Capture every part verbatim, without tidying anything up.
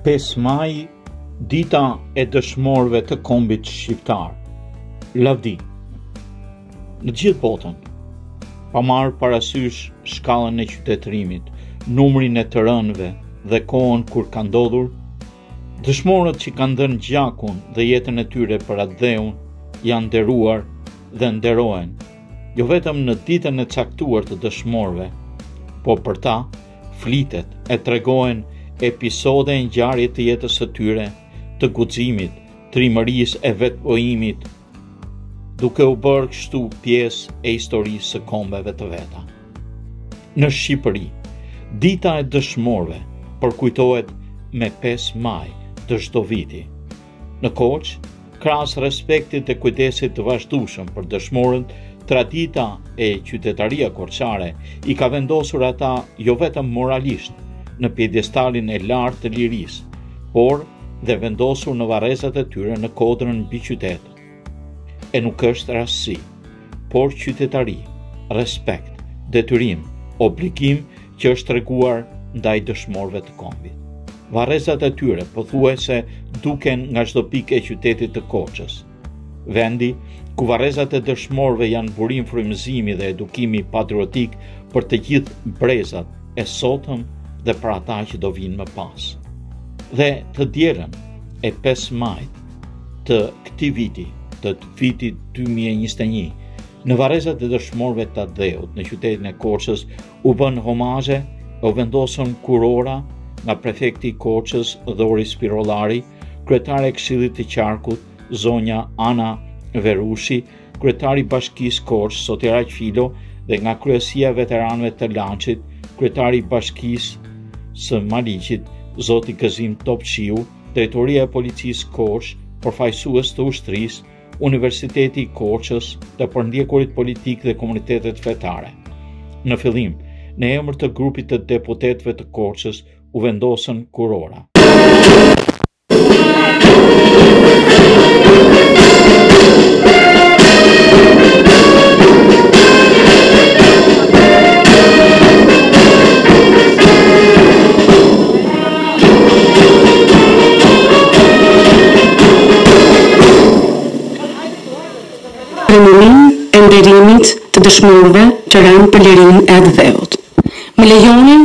pesë maj, dita e dëshmorëve të kombit shqiptar. Lavdi. Në gjithë botën, pa marrë parasysh shkallën e qytetërimit, numrin e të rënëve dhe kohën kur ka ndodhur, dëshmorët që kanë dhënë gjakun dhe jetën e tyre për atë dheun janë nderuar dhe nderohen, jo vetëm në ditën e caktuar të dëshmorëve, po për ta flitet e tregohen episode e ngjarje të jetës së tyre, të guximit, trimërisë e vetpojimit, duke u bërë kështu pjesë e historisë së kombeve të veta. Në Shqipëri, dita e dëshmorëve përkujtohet me pesë maj të çdo viti. Në Korçë, krahas respektit dhe kujdesit të vazhdueshëm për dëshmorët, tradita e qytetaria korçare i ka vendosur ata jo vetëm moralisht në pjedestalin e lartë të lirisë, por dhe vendosur në varrezat e tyre në kodrën mbi qytet. E nuk është rastësi, por qytetari, respekt, detyrim, obligim që është treguar ndaj dëshmorëve të kombit. Varrezat e tyre pothuajse duken nga çdo pikë e qytetit të Korçës. Vendi ku varrezat e dëshmorëve janë burim frymëzimi dhe edukimi patriotik për të gjithë brezat e sotëm dhe për ata që do vinë më pas. Dhe të dielën e pesë majit të këtij viti, të vitit dy mijë e njëzet e një, në varrezat e dëshmorëve të dheut në qytetin e Korçës u bën homazhe, u vendosën kurora nga prefekti i Korçës Dhori Spirollari, kryetari i Këshillit të Qarkut zonja Ana Verushi, kryetari i Bashkisë Korçë Sotiraq Filo dhe nga kryesia e veteranëve të Laçit, kryetari i Bashkisë së Maliqit zoti Gëzim Topçiu, drejtoria e policisë Korçë, përfaqësues të ushtrisë, Universiteti i Korçës, të përndjekurit politik dhe komunitetet fetare. Në fillim, në emër të grupit të deputetëve të Korçës u vendosën kurora. Renunim e nderimit të dëshmorëve që rënë për lirinë e atë dheut. Më lejoni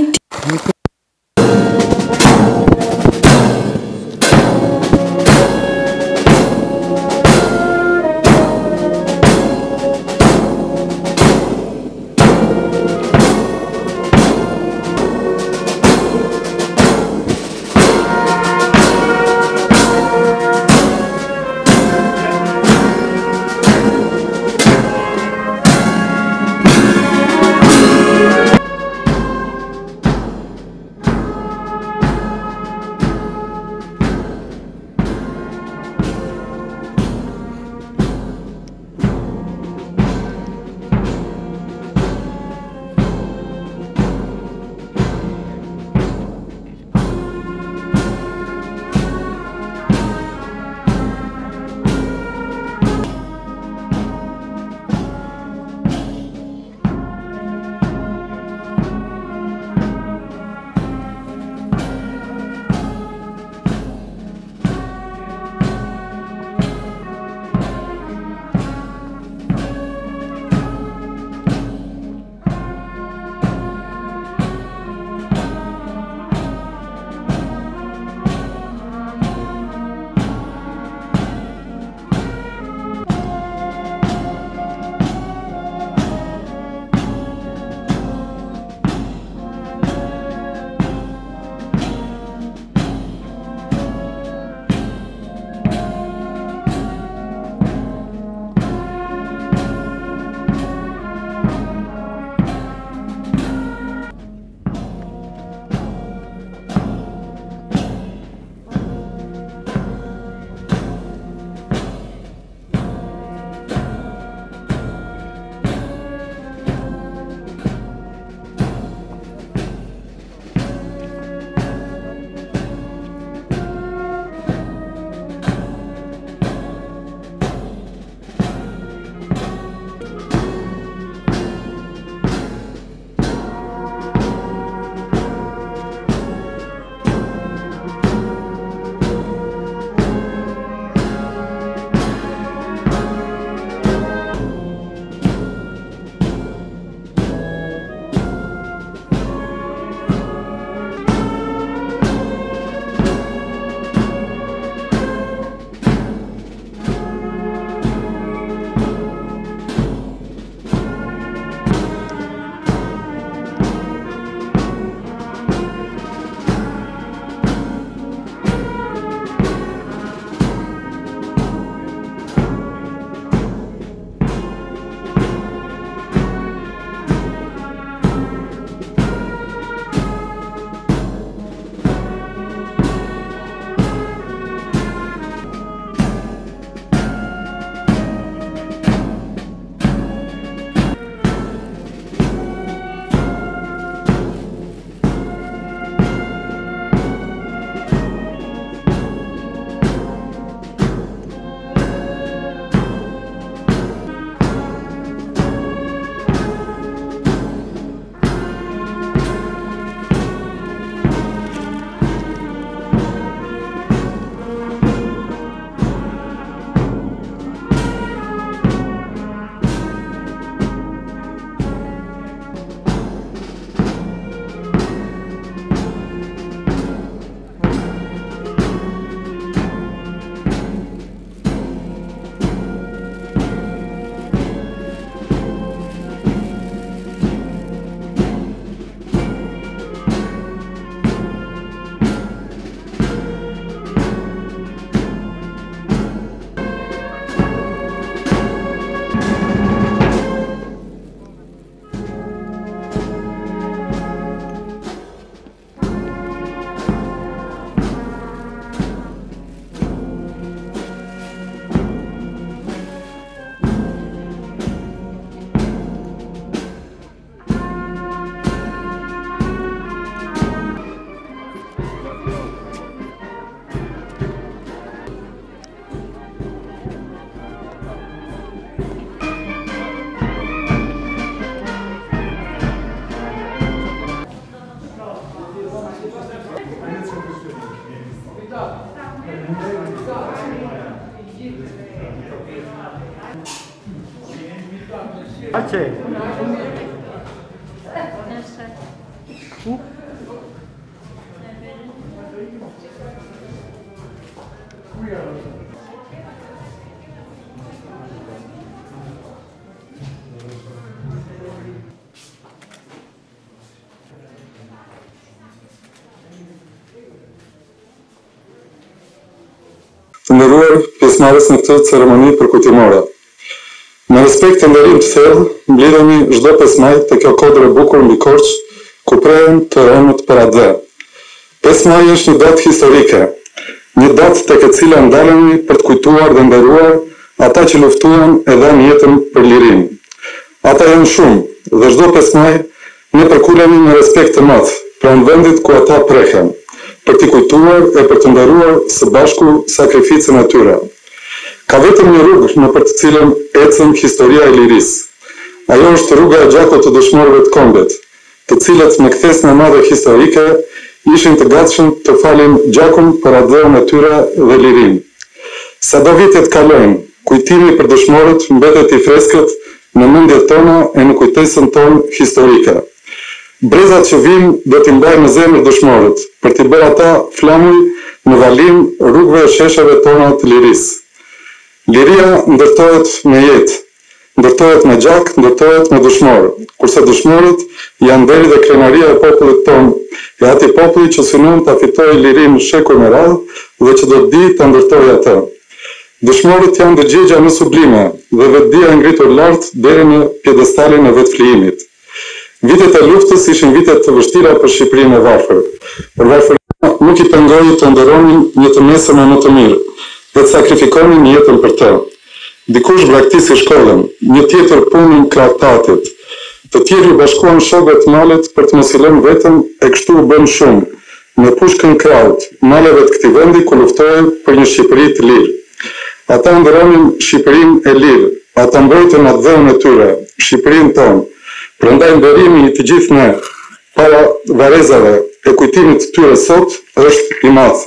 Që? Të nderuar pjesëmarrës në këtë ceremoni përkujtimore. Me respekt të nderim të thellë, mblidhemi çdo pesë maj te kjo kodër e bukur mbi Korç, ku prehen të rënët për atë. pesë maj është një datë historike, një datë tek e cila ndalemi për të kujtuar dhe nderuar ata që luftuan e dhanë jetën për lirinë. Ata janë shumë dhe çdo pesë maj ne përkulemi me respekt të madh pranë vendit ku ata prehen, për t'i kujtuar e për të nderuar së bashku sakrificën e tyre. Ka vetëm një rrugë në për të cilën ecën historia e lirisë. Ajo është rruga e gjakut të dëshmorëve të kombit, të cilët me kthesën e madhe historike ishin të gatshëm të falin gjakun për adhërën e tyre dhe lirinë. Sado vitet kalojnë, kujtimi për dëshmorët mbetet i freskët në mendjet tona e në kujtesën tonë historike. Brezat që vijnë do t'i mbajnë në zemër dëshmorët, për t'i bërë ata flamuj në valim rrugëve e sheshave tona të lirisë. Liria ndërtohet me jetë, ndërtohet me gjak, ndërtohet me dëshmorë, kurse dëshmorët janë deri dhe krenaria e popullit tonë, e ati populli që synon të fitojë lirinë shekuj me radhë dhe që do të di të ndërtojë atë. Dëshmorët janë dëgjegja më sublime dhe vetdia e ngritur lart deri në pjedestalin e vetflijimit. Vitet e luftës ishin vitet të vështira për Shqipërinë e varfër. Për varfërinë nuk i pengoi të nderonin një të mesëm e më të mirë, dhe të sakrifikonin jetën për të. Dikush braktisi shkollën, një tjetër punin krahtatit. Të tjerë i bashkuan shokëve të malet për të mos i lënë vetëm e kështu u bën shumë, në pushkën kraut, maleve të këtij vendi ku luftohen për një Shqipëri të lirë. Ata nderonin Shqipërinë e lirë, ata mbrojtën atë dhënë e tyre, Shqipërinë tonë. Prandaj nderimi i të gjithë ne para varezave e kujtimit të tyre sot është i madh.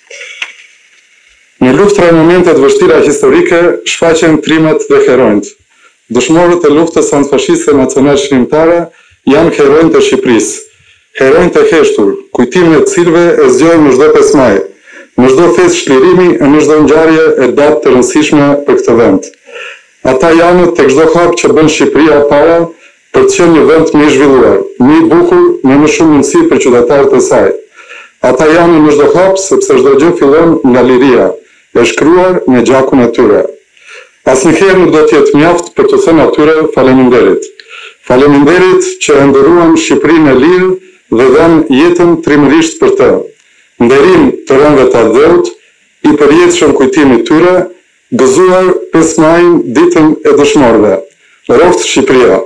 Në luftra e momentet vështira historike shfaqen trimet dhe heronjt. Dëshmorët e luftës antifashiste nacional shkrimtare janë heronjt e Shqipërisë, heronjt e heshtur, kujtimin e të cilëve e zgjojmë në çdo pesë maj, në çdo festë shlirimi e në çdo ngjarje e datë të rëndësishme për këtë vend. Ata janë tek çdo hap që bën Shqipëria para për të qenë një vend më i zhvilluar, më i bukur, me më shumë mundësi për qytetarët e saj. Ata janë në çdo hap sepse çdo gjë fillon nga liria, e shkruar me gjakun e tyre. Asnjëherë nuk do të jetë mjaft për të thënë atyre faleminderit. Faleminderit që e nderuan Shqipërinë e lirë dhe dhanë jetën trimërisht për të. Nderim të rënëve të ardhëut, i përjetshëm kujtimit tyre, gëzuar pesë majin ditën e dëshmorëve. Roft Shqipëria.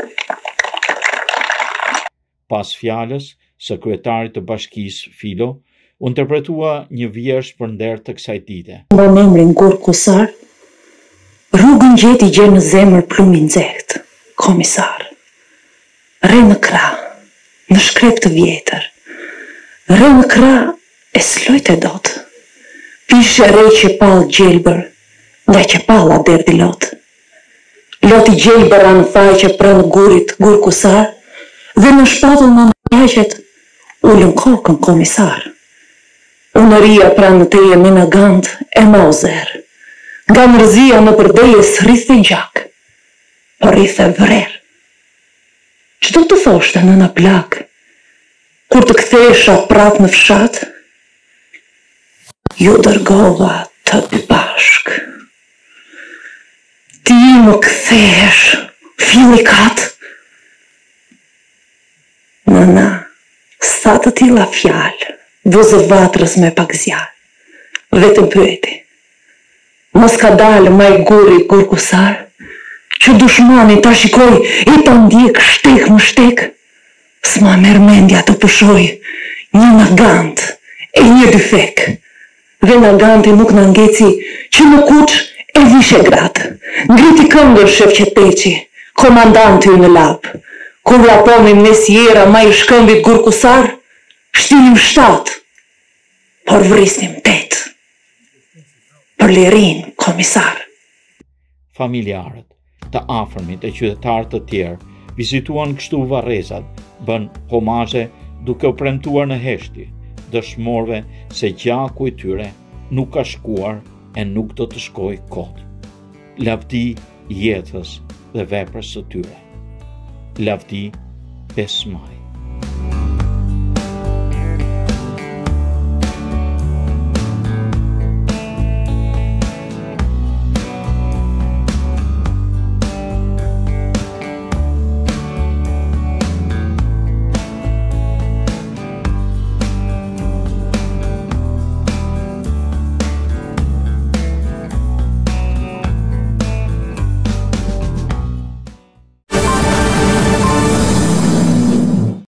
Pas fjalës së kryetarit të bashkisë Filo, u interpretua një vjersh për nder të kësaj dite. Mba emrin Gur Kusar, rrugën gjeti gjë në zemër plumin nxehtë, komisar. Re në krah, në shkrep të vjetër. Re në krah e s'lojt e dot. Pishe re që pal gjelbër, nga që pala derdi lot. Loti gjelbër anë faqe pranë gurit Gur Kusar, dhe në shpatull në mëjaqet ullën kokën komisar. Unëria pranë teje me në gand e mozer, nga mërzia në përdeje s'rithë gjak, por rithë vrer. Qdo të thoshte në në plak, kur të kthesha prap në fshat, ju dërgova të dy bashk. Ti më kthesh, filikat, Nëna, sa të tilla fjalë, vëzë vatrës me pak zjarë, vetëm pyeti. Mos ka dalë maj guri Gur Kusar, që dushmani ta shikoj i ta ndjek shtek më shtek, s'ma merr mendja të pëshoj një nagant e një dyfek. Dhe naganti nuk në ngeci që në kuq e vishe gratë, ngriti këngër Shevqeteqi, komandanti në lapë. Kur vraponim në sjera ma i shkëmbit Gur Kusar, shtinim shtatë, por vrisnim tetë. Për lirin, komisar. Familjarët, të afërmit e qytetarë të tjerë vizituan kështu varrezat, bën homazhe duke u premtuar në heshtje dëshmorëve se gjaku i tyre nuk ka shkuar e nuk do të shkojë kot. Lavdi jetës dhe veprës së tyre. Lavdi pesë maj.